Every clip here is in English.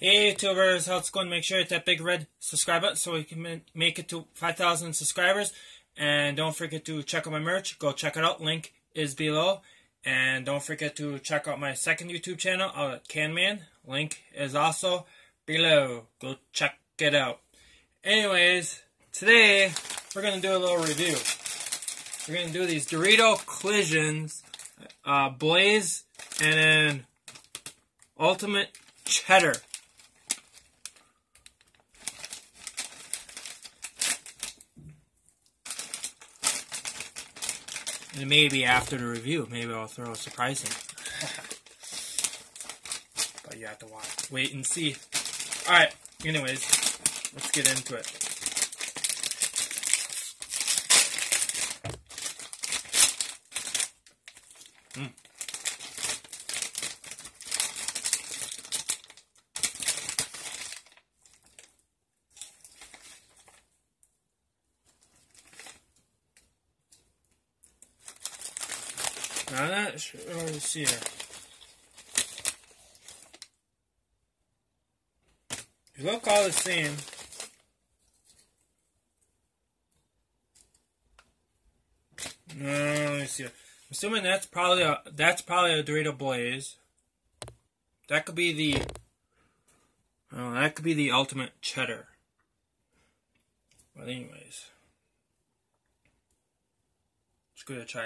Hey YouTubers, how's it going? Make sure to hit that big red subscribe button so we can make it to 5,000 subscribers. And don't forget to check out my merch. Go check it out. Link is below. And don't forget to check out my second YouTube channel out at Canman. Link is also below. Go check it out. Anyways, today we're going to do a little review. We're going to do these Dorito Collisions, Blaze, and then Ultimate Cheddar. And maybe after the review, maybe I'll throw a surprise in. But you have to watch. Wait and see. Alright, anyways, let's get into it. Now that sure, let's see here. They look all the same. Let me see. I'm assuming that's probably a Dorito Blaze. That could be the Ultimate Cheddar. But anyways, let's give it a try.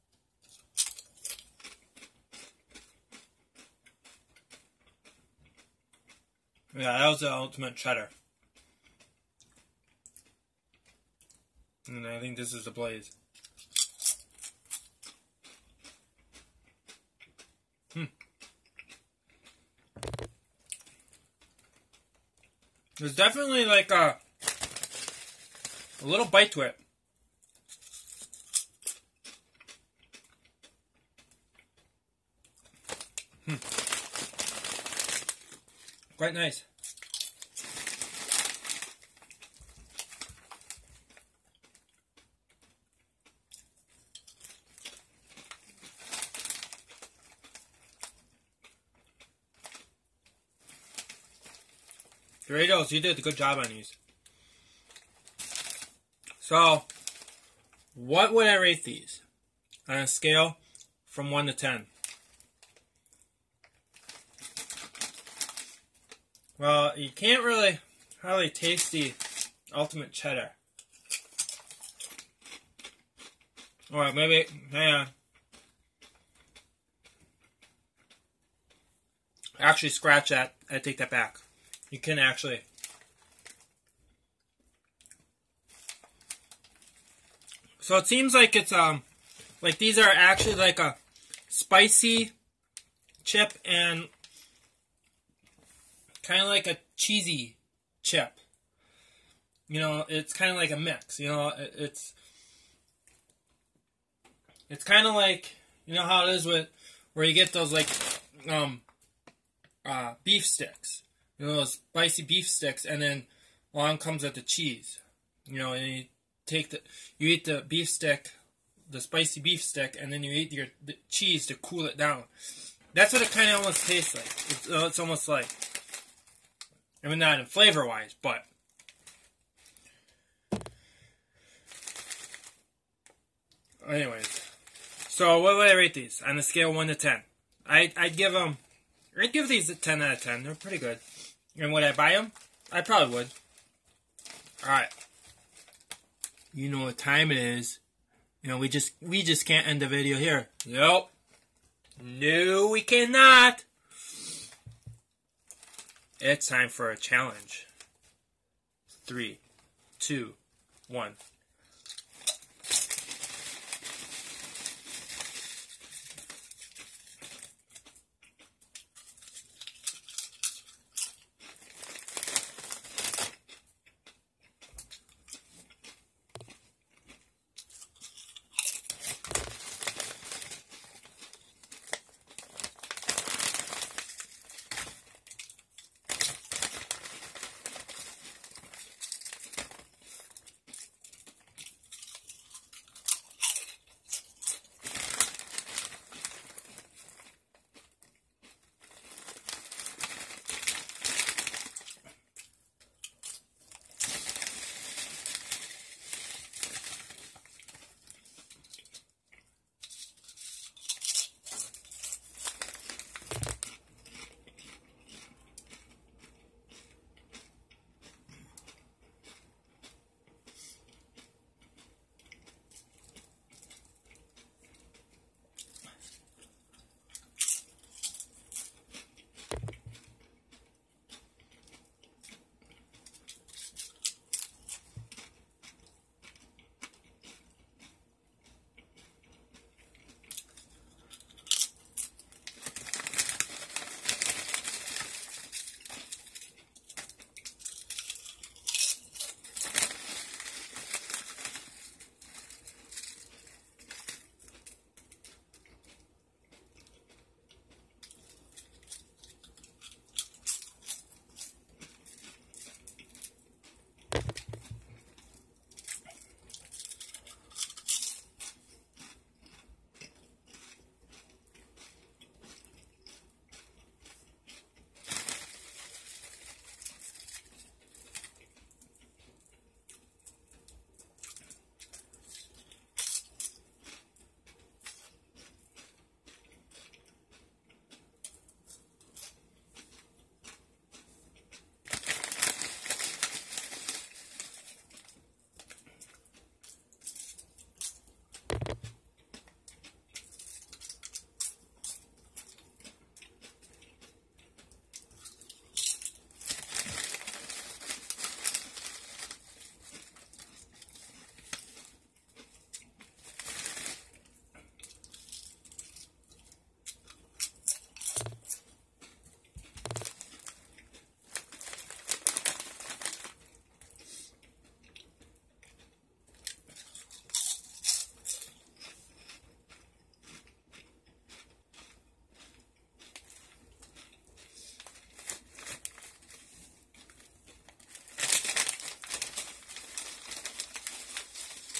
Yeah, that was the Ultimate Cheddar. And I think this is the Blaze. There's definitely like a little bite to it. Quite nice. Doritos, you did a good job on these. So, what would I rate these on a scale from 1 to 10? Well, you can't really hardly taste the Ultimate Cheddar. Or maybe, hang on. Actually, scratch that. I take that back. You can actually. So it seems like it's like these are actually like a spicy chip and kind of like a cheesy chip. You know, it's kind of like a mix. You know, it's kind of like, you know how it is with where you get those like beef sticks. You know, those spicy beef sticks, and then along comes with the cheese. You know, and you eat the beef stick, the spicy beef stick, and then you eat the cheese to cool it down. That's what it kind of almost tastes like. It's almost like, I mean, not in flavor-wise, but anyways. So what would I rate these on a scale of 1 to 10? I'd give these a 10 out of 10. They're pretty good. And would I buy them? I probably would. Alright. You know what time it is. You know, we just can't end the video here. Nope. No, we cannot. It's time for a challenge. 3, 2, 1.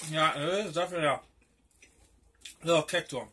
Yeah, it is definitely a little kick to them.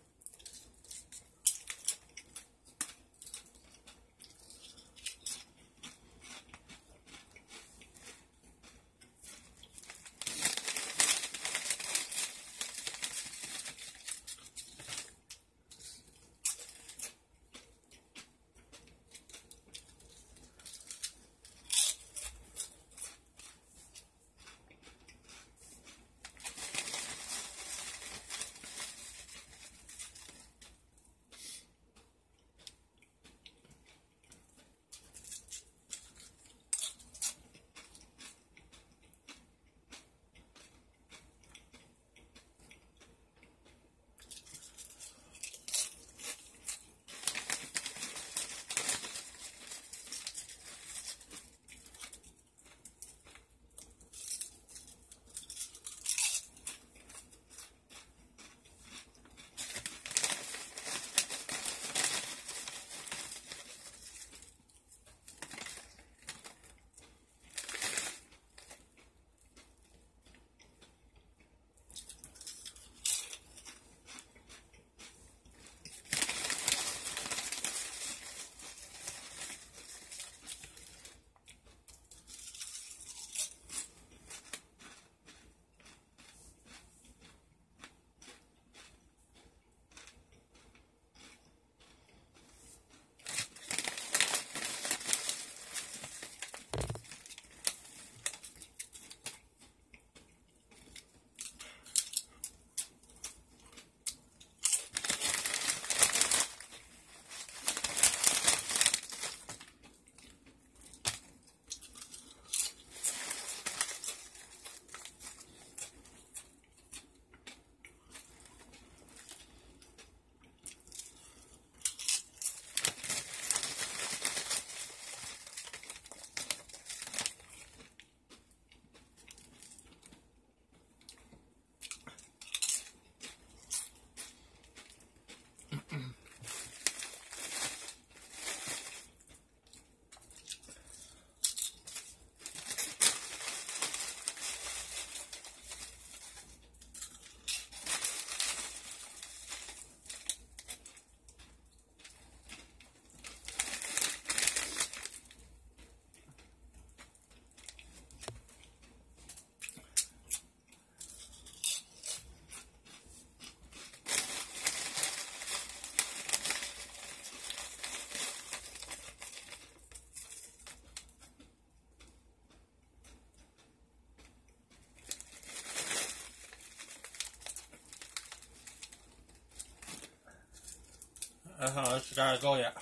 It's gotta go yet.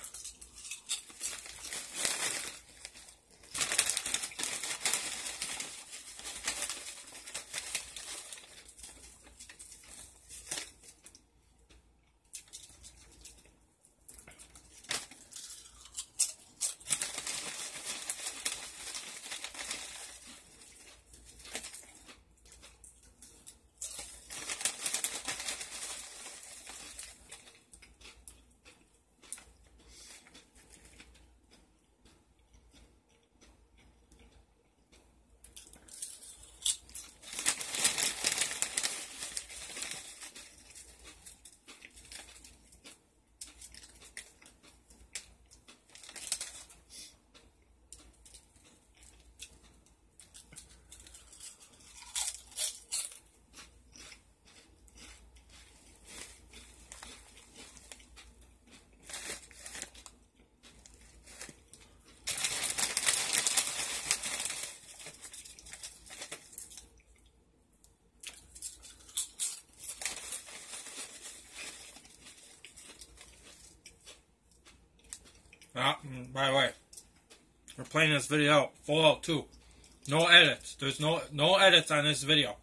By the way, we're playing this video out, full out too. No edits. There's no edits on this video.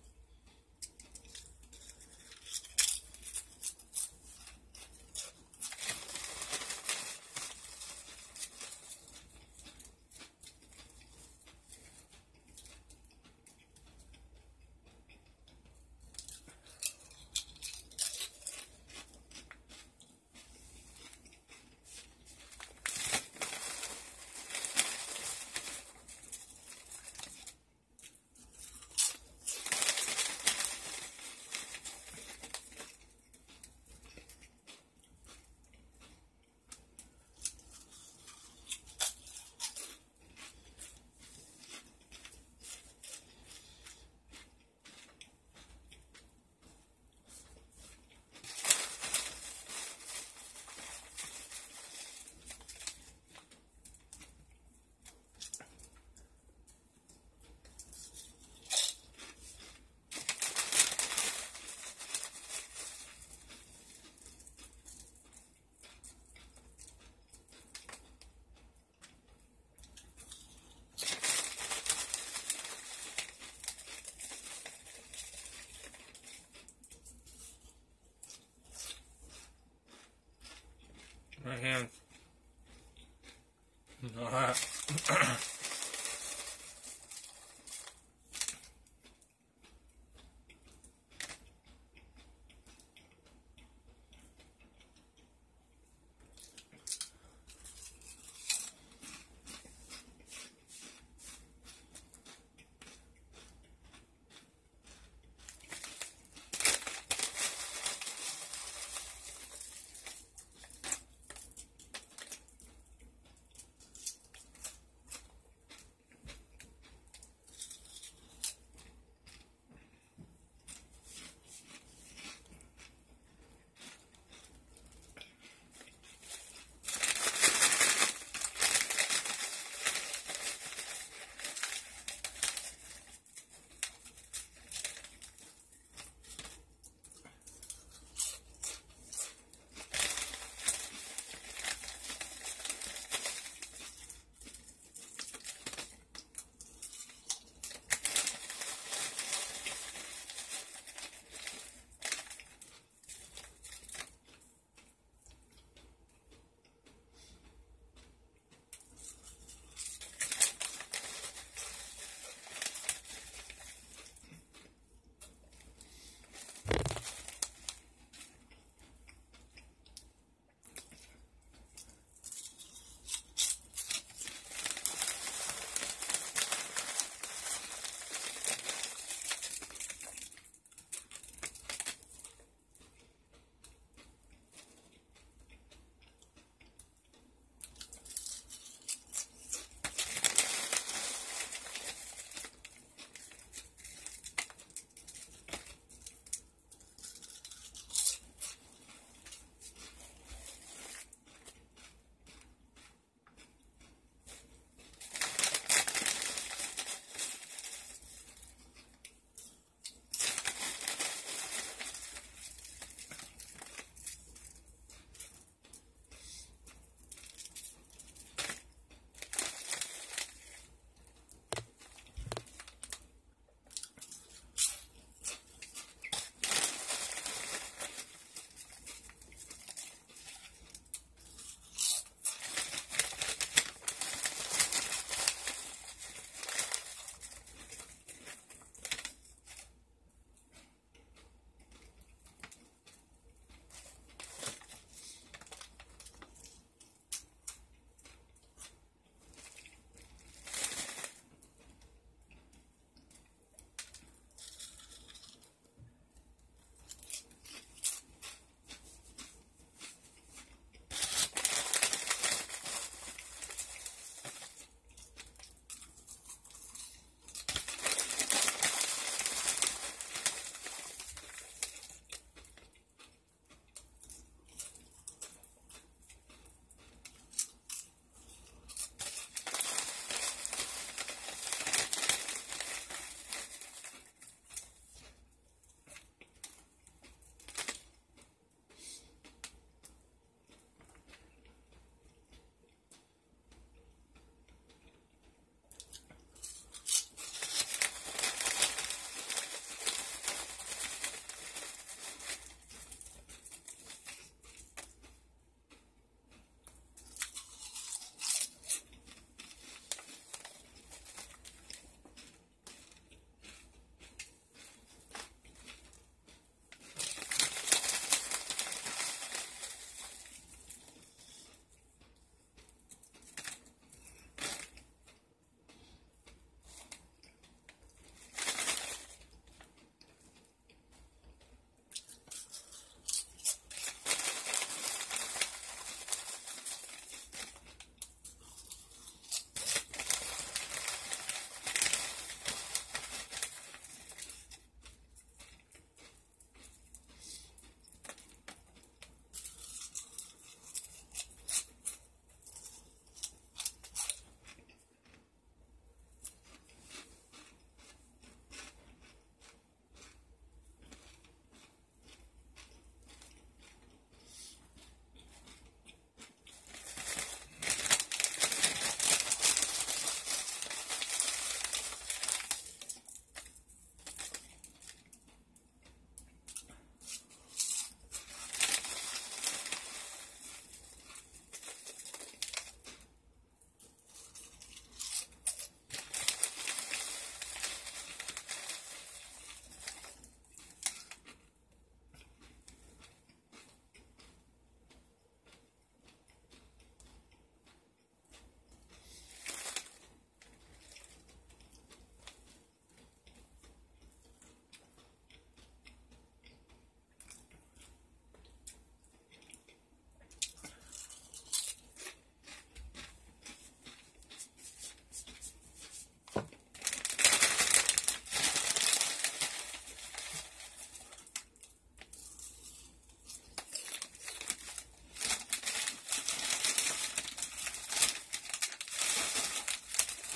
hands.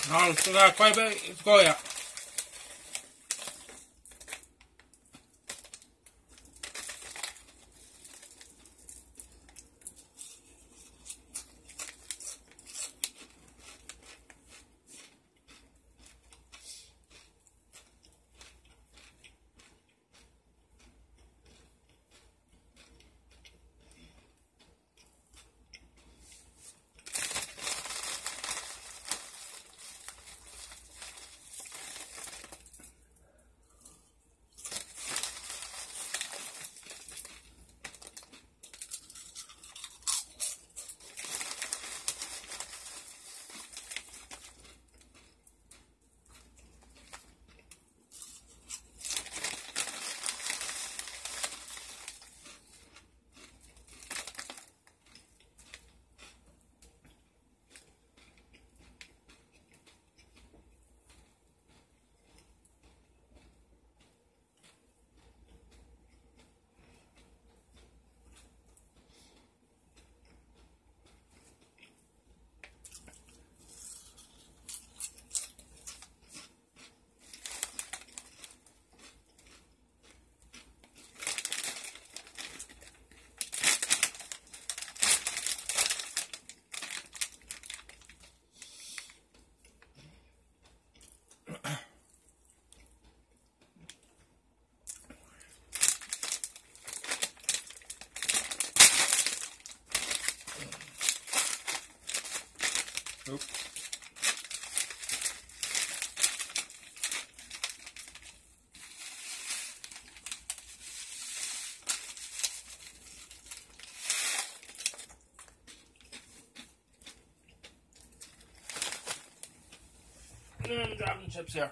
No, still got quite a bit to go yet. Oop. I'm dropping chips here.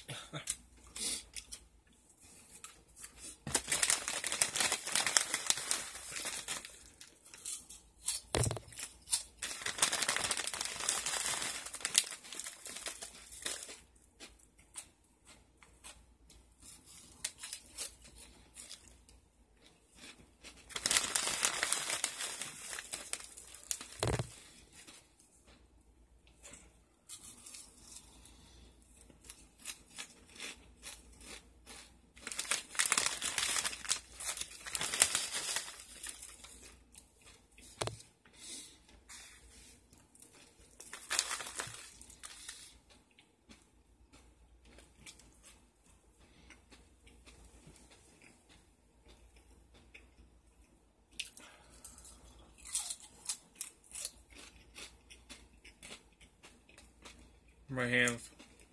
My hands.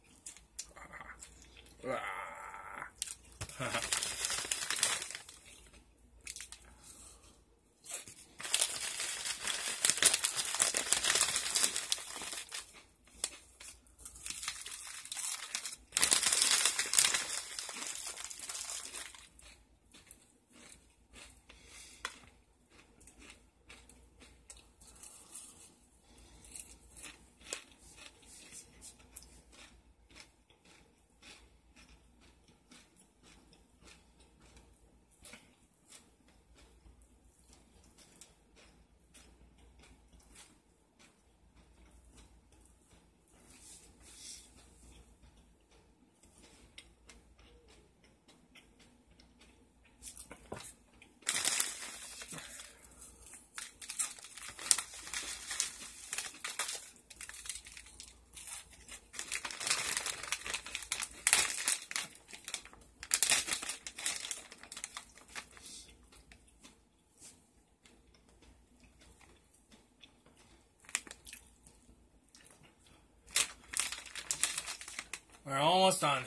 We're almost done.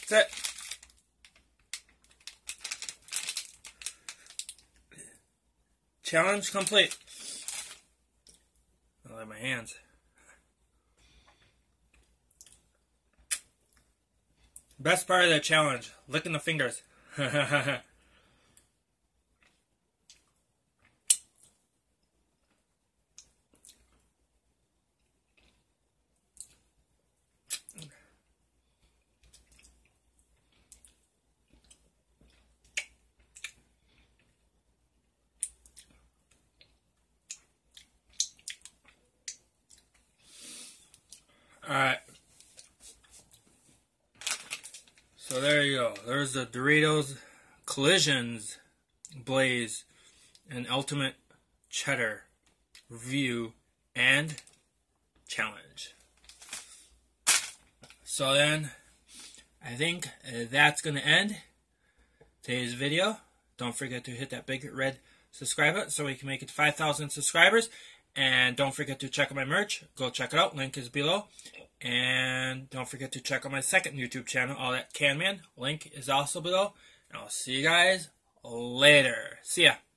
That's it. Challenge complete. I like my hands. Best part of the challenge, licking the fingers. Alright. So there you go. There's the Doritos Collisions Blaze and Ultimate Cheddar review and challenge. So then, I think that's going to end today's video. Don't forget to hit that big red subscribe button so we can make it to 5,000 subscribers. And don't forget to check out my merch. Go check it out. Link is below. And don't forget to check out my second YouTube channel, All That Can Man. Link is also below. And I'll see you guys later. See ya.